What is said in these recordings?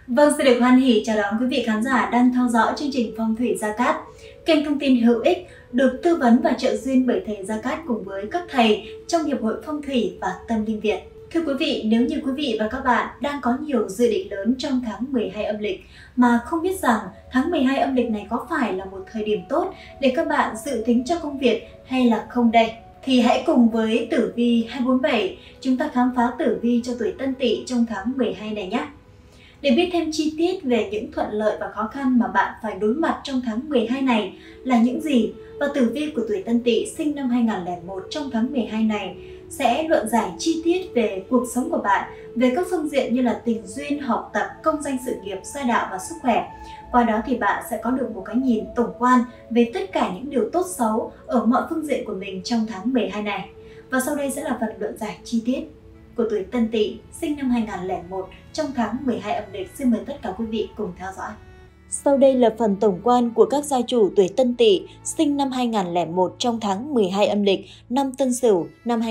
Vâng, xin được hoan hỉ chào đón quý vị khán giả đang theo dõi chương trình Phong thủy Gia Cát, kênh thông tin hữu ích được tư vấn và trợ duyên bởi thầy Gia Cát cùng với các thầy trong Hiệp hội Phong thủy và Tâm linh Việt. Thưa quý vị, nếu như quý vị và các bạn đang có nhiều dự định lớn trong tháng 12 âm lịch mà không biết rằng tháng 12 âm lịch này có phải là một thời điểm tốt để các bạn dự tính cho công việc hay là không đây, thì hãy cùng với Tử Vi 247 chúng ta khám phá tử vi cho tuổi Tân Tỵ trong tháng 12 này nhé. Để biết thêm chi tiết về những thuận lợi và khó khăn mà bạn phải đối mặt trong tháng 12 này là những gì, và tử vi của tuổi Tân Tỵ sinh năm 2001 trong tháng 12 này sẽ luận giải chi tiết về cuộc sống của bạn, về các phương diện như là tình duyên, học tập, công danh sự nghiệp, gia đạo và sức khỏe. Qua đó thì bạn sẽ có được một cái nhìn tổng quan về tất cả những điều tốt xấu ở mọi phương diện của mình trong tháng 12 này. Và sau đây sẽ là phần luận giải chi tiết của tuổi Tân Tỵ sinh năm 2001 trong tháng 12 âm lịch. Xin mời tất cả quý vị cùng theo dõi. Sau đây là phần tổng quan của các gia chủ tuổi Tân Tỵ sinh năm 2001 trong tháng 12 âm lịch năm Tân Sửu năm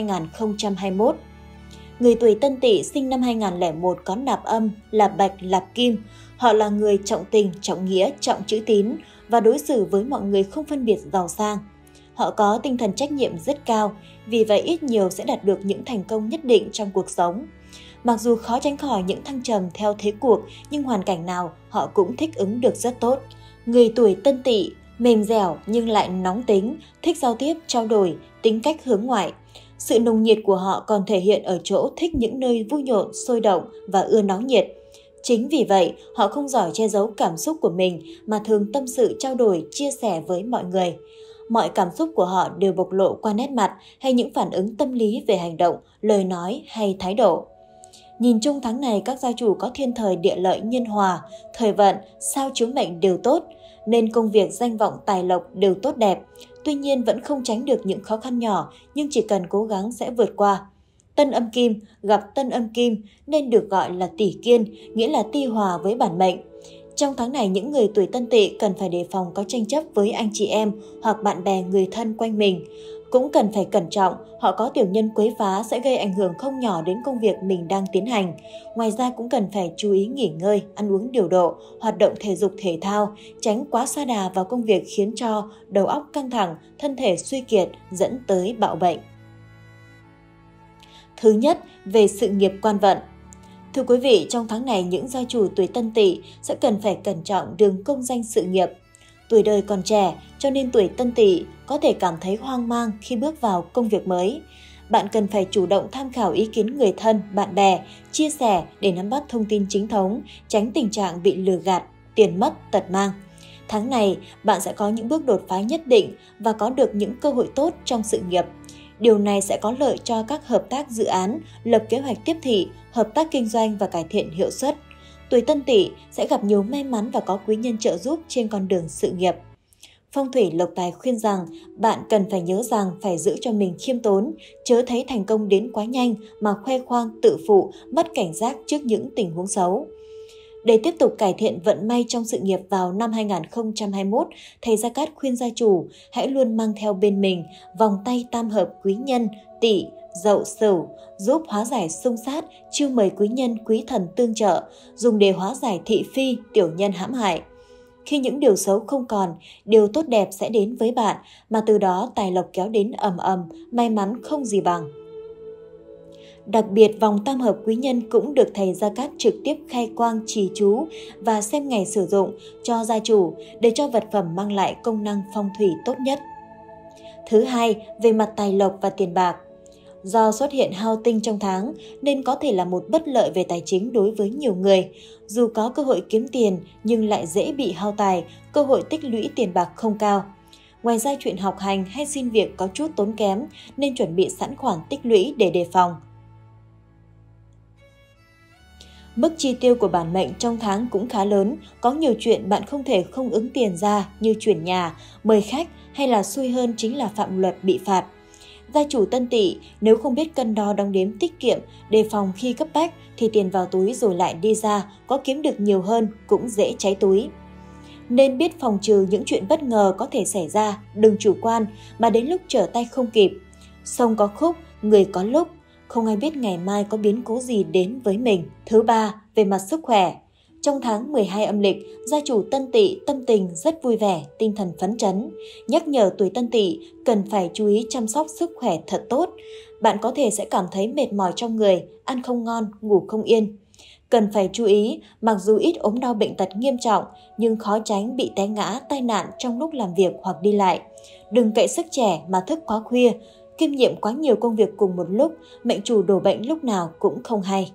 2021. Người tuổi Tân Tỵ sinh năm 2001 có nạp âm là Bạch Lạp Kim. Họ là người trọng tình, trọng nghĩa, trọng chữ tín và đối xử với mọi người không phân biệt giàu sang. Họ có tinh thần trách nhiệm rất cao, vì vậy ít nhiều sẽ đạt được những thành công nhất định trong cuộc sống. Mặc dù khó tránh khỏi những thăng trầm theo thế cuộc, nhưng hoàn cảnh nào họ cũng thích ứng được rất tốt. Người tuổi Tân Tỵ mềm dẻo nhưng lại nóng tính, thích giao tiếp, trao đổi, tính cách hướng ngoại. Sự nồng nhiệt của họ còn thể hiện ở chỗ thích những nơi vui nhộn, sôi động và ưa náo nhiệt. Chính vì vậy, họ không giỏi che giấu cảm xúc của mình mà thường tâm sự, trao đổi, chia sẻ với mọi người. Mọi cảm xúc của họ đều bộc lộ qua nét mặt hay những phản ứng tâm lý về hành động, lời nói hay thái độ. Nhìn chung tháng này các gia chủ có thiên thời địa lợi nhân hòa, thời vận, sao chiếu mệnh đều tốt, nên công việc, danh vọng, tài lộc đều tốt đẹp. Tuy nhiên vẫn không tránh được những khó khăn nhỏ, nhưng chỉ cần cố gắng sẽ vượt qua. Tân âm kim gặp tân âm kim nên được gọi là tỷ kiên, nghĩa là ti hòa với bản mệnh. Trong tháng này, những người tuổi Tân Tỵ cần phải đề phòng có tranh chấp với anh chị em hoặc bạn bè, người thân quanh mình. Cũng cần phải cẩn trọng, họ có tiểu nhân quấy phá sẽ gây ảnh hưởng không nhỏ đến công việc mình đang tiến hành. Ngoài ra cũng cần phải chú ý nghỉ ngơi, ăn uống điều độ, hoạt động thể dục thể thao, tránh quá sa đà vào công việc khiến cho đầu óc căng thẳng, thân thể suy kiệt dẫn tới bạo bệnh. Thứ nhất, về sự nghiệp quan vận. Thưa quý vị, trong tháng này những gia chủ tuổi Tân Tỵ sẽ cần phải cẩn trọng đường công danh sự nghiệp. Tuổi đời còn trẻ cho nên tuổi Tân Tỵ có thể cảm thấy hoang mang khi bước vào công việc mới. Bạn cần phải chủ động tham khảo ý kiến người thân, bạn bè, chia sẻ để nắm bắt thông tin chính thống, tránh tình trạng bị lừa gạt, tiền mất, tật mang. Tháng này, bạn sẽ có những bước đột phá nhất định và có được những cơ hội tốt trong sự nghiệp. Điều này sẽ có lợi cho các hợp tác dự án, lập kế hoạch tiếp thị, hợp tác kinh doanh và cải thiện hiệu suất. Tuổi Tân Tỵ sẽ gặp nhiều may mắn và có quý nhân trợ giúp trên con đường sự nghiệp. Phong thủy Lộc Tài khuyên rằng bạn cần phải nhớ rằng phải giữ cho mình khiêm tốn, chớ thấy thành công đến quá nhanh mà khoe khoang tự phụ, mất cảnh giác trước những tình huống xấu. Để tiếp tục cải thiện vận may trong sự nghiệp vào năm 2021, thầy Gia Cát khuyên gia chủ hãy luôn mang theo bên mình vòng tay tam hợp quý nhân Tỵ, Dậu, Sửu, giúp hóa giải xung sát, chiêu mời quý nhân, quý thần tương trợ, dùng để hóa giải thị phi, tiểu nhân hãm hại. Khi những điều xấu không còn, điều tốt đẹp sẽ đến với bạn, mà từ đó tài lộc kéo đến ầm ầm, may mắn không gì bằng. Đặc biệt, vòng tam hợp quý nhân cũng được thầy Gia Cát trực tiếp khai quang trì chú và xem ngày sử dụng cho gia chủ để cho vật phẩm mang lại công năng phong thủy tốt nhất. Thứ hai, về mặt tài lộc và tiền bạc. Do xuất hiện hao tinh trong tháng nên có thể là một bất lợi về tài chính đối với nhiều người. Dù có cơ hội kiếm tiền nhưng lại dễ bị hao tài, cơ hội tích lũy tiền bạc không cao. Ngoài ra, chuyện học hành hay xin việc có chút tốn kém nên chuẩn bị sẵn khoản tích lũy để đề phòng. Mức chi tiêu của bản mệnh trong tháng cũng khá lớn, có nhiều chuyện bạn không thể không ứng tiền ra như chuyển nhà, mời khách hay là xui hơn chính là phạm luật bị phạt. Gia chủ Tân Tỵ nếu không biết cân đo đong đếm tiết kiệm, đề phòng khi cấp bách thì tiền vào túi rồi lại đi ra, có kiếm được nhiều hơn cũng dễ cháy túi. Nên biết phòng trừ những chuyện bất ngờ có thể xảy ra, đừng chủ quan mà đến lúc trở tay không kịp. Sông có khúc, người có lúc, không ai biết ngày mai có biến cố gì đến với mình. Thứ ba, về mặt sức khỏe. Trong tháng 12 âm lịch, gia chủ Tân Tỵ tâm tình rất vui vẻ, tinh thần phấn chấn. Nhắc nhở tuổi Tân Tỵ cần phải chú ý chăm sóc sức khỏe thật tốt. Bạn có thể sẽ cảm thấy mệt mỏi trong người, ăn không ngon, ngủ không yên. Cần phải chú ý, mặc dù ít ốm đau bệnh tật nghiêm trọng, nhưng khó tránh bị té ngã, tai nạn trong lúc làm việc hoặc đi lại. Đừng cậy sức trẻ mà thức quá khuya, kiêm nhiệm quá nhiều công việc cùng một lúc, mệnh chủ đổ bệnh lúc nào cũng không hay.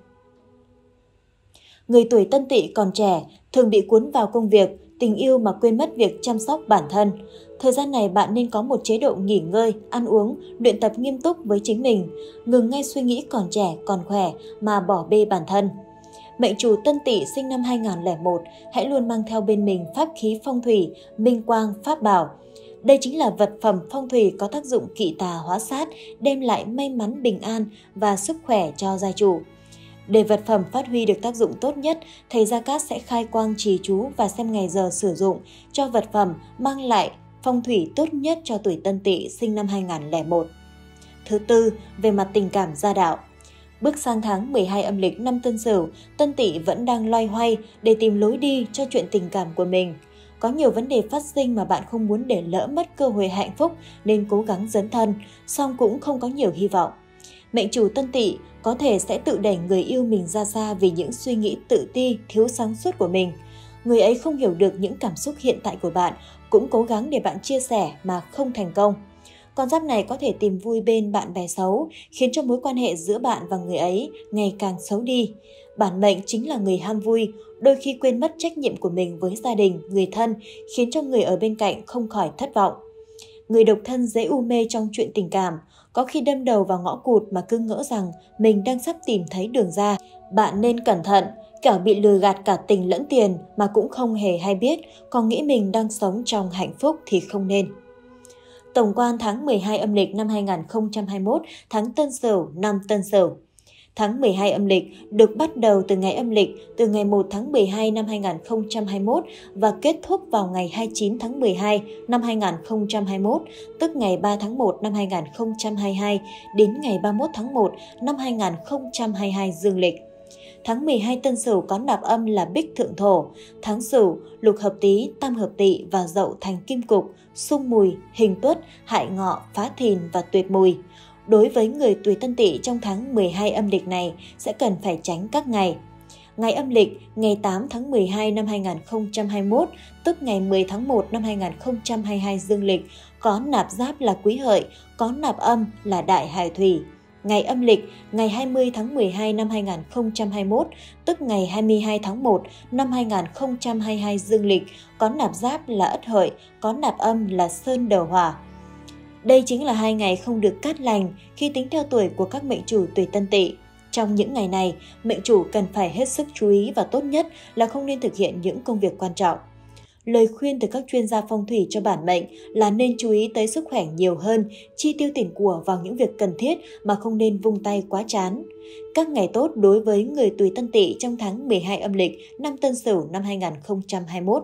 Người tuổi Tân Tỵ còn trẻ, thường bị cuốn vào công việc, tình yêu mà quên mất việc chăm sóc bản thân. Thời gian này bạn nên có một chế độ nghỉ ngơi, ăn uống, luyện tập nghiêm túc với chính mình, ngừng ngay suy nghĩ còn trẻ, còn khỏe mà bỏ bê bản thân. Mệnh chủ Tân Tỵ sinh năm 2001, hãy luôn mang theo bên mình pháp khí phong thủy, minh quang, pháp bảo. Đây chính là vật phẩm phong thủy có tác dụng kỵ tà hóa sát, đem lại may mắn bình an và sức khỏe cho gia chủ. Để vật phẩm phát huy được tác dụng tốt nhất, thầy Gia Cát sẽ khai quang trì chú và xem ngày giờ sử dụng cho vật phẩm mang lại phong thủy tốt nhất cho tuổi Tân Tỵ sinh năm 2001. Thứ tư, về mặt tình cảm gia đạo. Bước sang tháng 12 âm lịch năm Tân Sửu, Tân Tỵ vẫn đang loay hoay để tìm lối đi cho chuyện tình cảm của mình. Có nhiều vấn đề phát sinh mà bạn không muốn để lỡ mất cơ hội hạnh phúc nên cố gắng dấn thân, song cũng không có nhiều hy vọng. Mệnh chủ Tân Tỵ có thể sẽ tự đẩy người yêu mình ra xa vì những suy nghĩ tự ti, thiếu sáng suốt của mình. Người ấy không hiểu được những cảm xúc hiện tại của bạn, cũng cố gắng để bạn chia sẻ mà không thành công. Con giáp này có thể tìm vui bên bạn bè xấu, khiến cho mối quan hệ giữa bạn và người ấy ngày càng xấu đi. Bản mệnh chính là người ham vui, đôi khi quên mất trách nhiệm của mình với gia đình, người thân, khiến cho người ở bên cạnh không khỏi thất vọng. Người độc thân dễ u mê trong chuyện tình cảm, có khi đâm đầu vào ngõ cụt mà cứ ngỡ rằng mình đang sắp tìm thấy đường ra. Bạn nên cẩn thận, kẻo bị lừa gạt cả tình lẫn tiền mà cũng không hề hay biết, còn nghĩ mình đang sống trong hạnh phúc thì không nên. Tổng quan tháng 12 âm lịch năm 2021, tháng Tân Sửu, năm Tân Sửu. Tháng 12 âm lịch được bắt đầu từ ngày âm lịch từ ngày 1 tháng 12 năm 2021 và kết thúc vào ngày 29 tháng 12 năm 2021, tức ngày 3 tháng 1 năm 2022 đến ngày 31 tháng 1 năm 2022 dương lịch. Tháng 12 Tân Sửu có nạp âm là Bích Thượng Thổ, tháng Sửu, Lục Hợp Tý, Tam Hợp Tỵ và Dậu thành Kim Cục, Xung Mùi, Hình Tuất, Hại Ngọ, Phá Thìn và Tuyệt Mùi. Đối với người tuổi Tân Tỵ trong tháng 12 âm lịch này sẽ cần phải tránh các ngày. Ngày âm lịch, ngày 8 tháng 12 năm 2021, tức ngày 10 tháng 1 năm 2022 dương lịch, có nạp giáp là Quý Hợi, có nạp âm là Đại Hải Thủy. Ngày âm lịch, ngày 20 tháng 12 năm 2021, tức ngày 22 tháng 1 năm 2022 dương lịch, có nạp giáp là Ất Hợi, có nạp âm là Sơn Đầu Hỏa. Đây chính là 2 ngày không được cát lành khi tính theo tuổi của các mệnh chủ tuổi Tân Tỵ. Trong những ngày này, mệnh chủ cần phải hết sức chú ý và tốt nhất là không nên thực hiện những công việc quan trọng. Lời khuyên từ các chuyên gia phong thủy cho bản mệnh là nên chú ý tới sức khỏe nhiều hơn, chi tiêu tiền của vào những việc cần thiết mà không nên vung tay quá chán. Các ngày tốt đối với người tuổi Tân Tỵ trong tháng 12 âm lịch năm Tân Sửu năm 2021.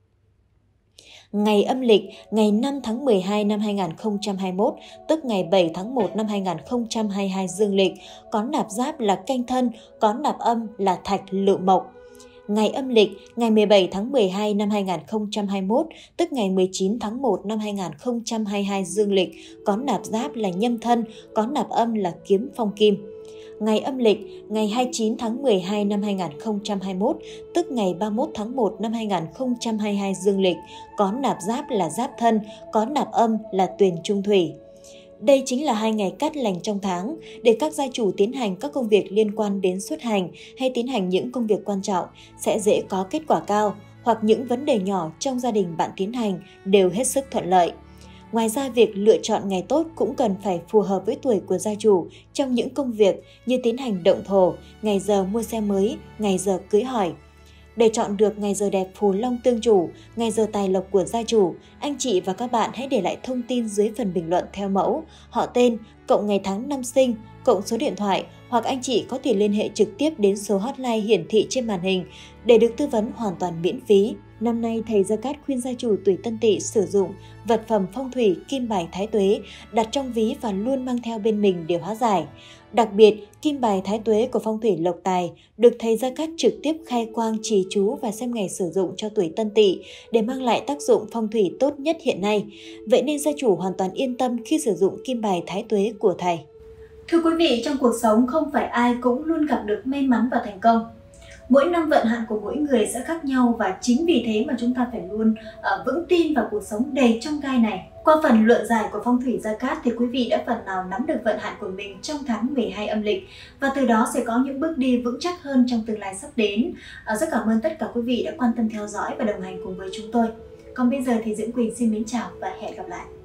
Ngày âm lịch, ngày 5 tháng 12 năm 2021, tức ngày 7 tháng 1 năm 2022 dương lịch, có nạp giáp là Canh Thân, có nạp âm là Thạch Lựu Mộc. Ngày âm lịch, ngày 17 tháng 12 năm 2021, tức ngày 19 tháng 1 năm 2022 dương lịch, có nạp giáp là Nhâm Thân, có nạp âm là Kiếm Phong Kim. Ngày âm lịch, ngày 29 tháng 12 năm 2021, tức ngày 31 tháng 1 năm 2022 dương lịch, có nạp giáp là Giáp Thân, có nạp âm là Tuyền Trung Thủy. Đây chính là 2 ngày cát lành trong tháng để các gia chủ tiến hành các công việc liên quan đến xuất hành hay tiến hành những công việc quan trọng sẽ dễ có kết quả cao, hoặc những vấn đề nhỏ trong gia đình bạn tiến hành đều hết sức thuận lợi. Ngoài ra, việc lựa chọn ngày tốt cũng cần phải phù hợp với tuổi của gia chủ trong những công việc như tiến hành động thổ, ngày giờ mua xe mới, ngày giờ cưới hỏi. Để chọn được ngày giờ đẹp phù long tương chủ, ngày giờ tài lộc của gia chủ, anh chị và các bạn hãy để lại thông tin dưới phần bình luận theo mẫu, họ tên, cộng ngày tháng năm sinh, cộng số điện thoại, hoặc anh chị có thể liên hệ trực tiếp đến số hotline hiển thị trên màn hình để được tư vấn hoàn toàn miễn phí. Năm nay, thầy Gia Cát khuyên gia chủ tuổi Tân Tỵ sử dụng vật phẩm phong thủy kim bài thái tuế đặt trong ví và luôn mang theo bên mình để hóa giải. Đặc biệt, kim bài thái tuế của phong thủy lộc tài được thầy Gia Cát trực tiếp khai quang trì chú và xem ngày sử dụng cho tuổi Tân Tỵ để mang lại tác dụng phong thủy tốt nhất hiện nay. Vậy nên gia chủ hoàn toàn yên tâm khi sử dụng kim bài thái tuế của thầy. Thưa quý vị, trong cuộc sống không phải ai cũng luôn gặp được may mắn và thành công. Mỗi năm vận hạn của mỗi người sẽ khác nhau và chính vì thế mà chúng ta phải luôn vững tin vào cuộc sống đầy chông gai này. Qua phần luận giải của phong thủy Gia Cát thì quý vị đã phần nào nắm được vận hạn của mình trong tháng 12 âm lịch và từ đó sẽ có những bước đi vững chắc hơn trong tương lai sắp đến. Rất cảm ơn tất cả quý vị đã quan tâm theo dõi và đồng hành cùng với chúng tôi. Còn bây giờ thì Diễm Quỳnh xin mến chào và hẹn gặp lại.